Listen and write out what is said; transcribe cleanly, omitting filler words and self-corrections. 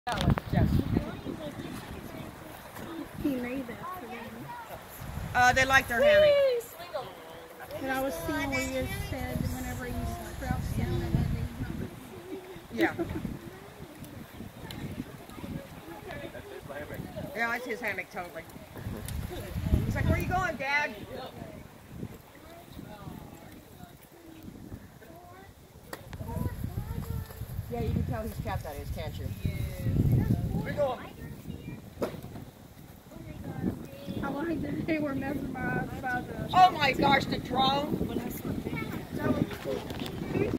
He made that for them. They like their hammock. And I was seeing where you said whenever you crouched down and had these. Yeah. Yeah, it's his hammock, totally. He's like, where are you going, Dad? Yeah, you can tell whose cat that is, can't you? Where are you going? I like that they were mesmerized by the... Oh my gosh, the drone! That was cool.